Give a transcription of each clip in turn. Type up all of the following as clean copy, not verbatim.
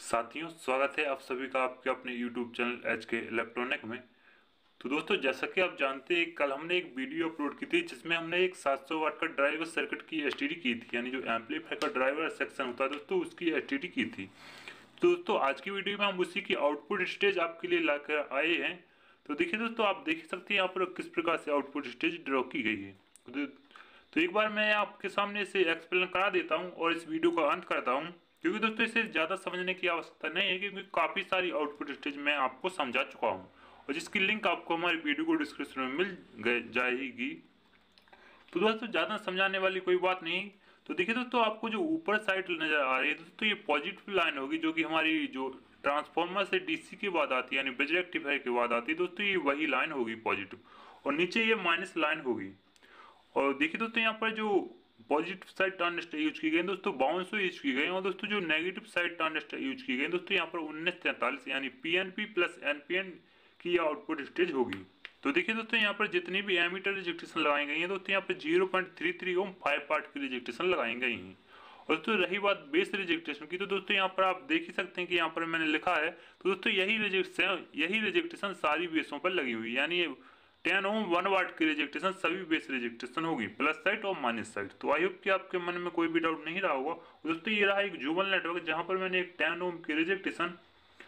साथियों, स्वागत है आप सभी का आपके अपने YouTube चैनल HK इलेक्ट्रॉनिक में। तो दोस्तों, जैसा कि आप जानते हैं, कल हमने एक वीडियो अपलोड की थी जिसमें हमने एक 700 वाट का ड्राइवर सर्किट की एसटीडी की थी, यानी जो एम्पलीफायर का ड्राइवर सेक्शन होता है दोस्तों, उसकी एसटीडी की थी। तो दोस्तों, आज की वीडियो में हम उसी की आउटपुट स्टेज आपके लिए लाकर आए हैं। तो देखिए दोस्तों, आप देख सकते हैं यहाँ पर किस प्रकार से आउटपुट स्टेज ड्रॉ की गई है। तो एक बार मैं आपके सामने इसे एक्सप्लेन करा देता हूँ और इस वीडियो का अंत करता हूँ, क्योंकि दोस्तों इसे ज़्यादा समझने की आवश्यकता नहीं है, क्योंकि काफ़ी सारी आउटपुट स्टेज मैं आपको समझा चुका हूँ और जिसकी लिंक आपको हमारी वीडियो को डिस्क्रिप्शन में मिल जाएगी। तो दोस्तों, ज़्यादा समझाने वाली कोई बात नहीं। तो देखिए दोस्तों, आपको जो ऊपर साइड नज़र आ रही है दोस्तों, ये पॉजिटिव लाइन होगी, जो कि हमारी जो ट्रांसफार्मर से डीसी के बाद आती है, यानी ब्रिज रेक्टिफायर के बाद आती है दोस्तों, ये वही लाइन होगी पॉजिटिव। और नीचे ये माइनस लाइन होगी। और देखिए दोस्तों, यहाँ पर जो पॉजिटिव साइड ट्रांजिस्टर यूज की गई दोस्तों, 5200 यूज की गई, और दोस्तों जो नेगेटिव साइड ट्रांजिस्टर यूज की गई दोस्तों, यहाँ पर 1943 यानी पीएनपी प्लस एनपीएन की आउटपुट स्टेज होगी। तो देखिए दोस्तों, यहाँ पर जितनी भी एमीटर रिजेक्टेशन लगाई गई है दोस्तों, यहाँ पर 0.33 ओम 5 पार्ट की रिजेक्टेशन लगाई गई हैं। और दोस्तों रही बात बेस रिजेक्टेशन की, तो दोस्तों यहाँ पर आप देख ही सकते हैं कि यहाँ पर मैंने लिखा है। तो दोस्तों यही रिजेक्टेशन सारी बेसों पर लगी हुई, यानी 10 ओम 1 वाट की रिजेक्टेशन सभी बेस रिजेक्टेशन होगी, प्लस साइड और माइनस साइड। तो आई होप कि आपके मन में कोई भी डाउट नहीं रहा होगा। दोस्तों ये रहा एक जुबल नेटवर्क, जहां पर मैंने एक 10 ओम की रिजेक्टेशन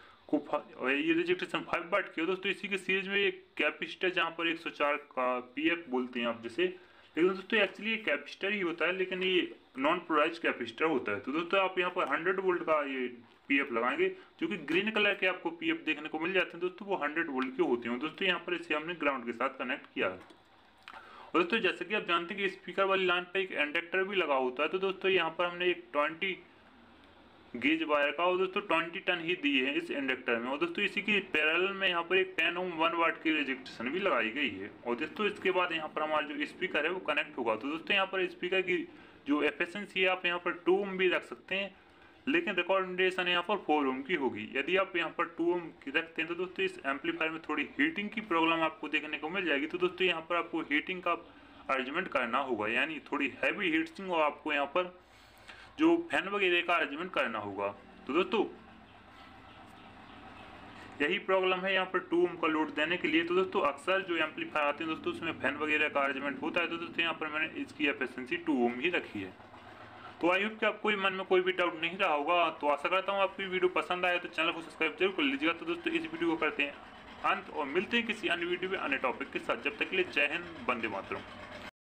को ये रिजेक्टेशन 5 वाट की। दोस्तों इसी के सीरीज में एक कैपेसिटर, जहां पर 104 का पीएफ बोलते हैं आप जिसे, लेकिन दोस्तों एक्चुअली ये कैपेसिटर ही होता है, लेकिन ये नॉन पोलराइज कैपेसिटर होता है। तो दोस्तों आप यहाँ पर 100 वोल्ट का ये पीएफ लगाएंगे, जो कि ग्रीन कलर के आपको पीएफ देखने को मिल जाते हैं दोस्तों, वो 100 वोल्ट के होते हैं। दोस्तों यहाँ पर इसे हमने ग्राउंड के साथ कनेक्ट किया है। और दोस्तों जैसे कि आप जानते हैं कि स्पीकर वाली लाइन पर एक इंडक्टर भी लगा होता है। तो दोस्तों यहाँ पर हमने एक 20 गेज वायर का और दोस्तों 20 टन ही दिए हैं इस इंडक्टर में। और दोस्तों इसी की पैरेलल में यहाँ पर एक 10 ओम 1 वाट की रिजेक्टेशन भी लगाई गई है। और दोस्तों इसके बाद यहाँ पर हमारा जो स्पीकर है वो कनेक्ट होगा। तो दोस्तों यहाँ पर स्पीकर की जो एफिशिएंसी है, आप यहाँ पर 2 ओम भी रख सकते हैं, लेकिन रिकमेंडेशन यहाँ पर 4 ओम की होगी। यदि आप यहाँ पर 2 ओम की रखते हैं तो दोस्तों इस एम्पलीफायर में थोड़ी हीटिंग की प्रॉब्लम आपको देखने को मिल जाएगी। तो दोस्तों यहाँ पर आपको हीटिंग का अरेंजमेंट करना होगा, यानी थोड़ी हैवी हीटिंग, और आपको यहाँ पर जो फैन वगैरह का अरेंजमेंट करना होगा। तो दोस्तों यही प्रॉब्लम है यहाँ पर 2 ओम का लोड देने के लिए। तो दोस्तों अक्सर जो एम्पलीफायर आते हैं दोस्तों, उसमें फैन वगैरह का अरेंजमेंट होता है। तो दोस्तों यहाँ पर मैंने इसकी एफिशिएंसी 2 ओम ही रखी है। तो आई होप कि आपको मन में कोई भी डाउट नहीं रहा होगा। तो आशा करता हूँ आपकी वीडियो पसंद आए तो चैनल को सब्सक्राइब जरूर कर लीजिएगा। तो दोस्तों इस वीडियो को करते हैं अंत और मिलते हैं किसी अन्य वीडियो में अन्य टॉपिक के साथ। जब तक के लिए जय हिंद, वंदे मातरम।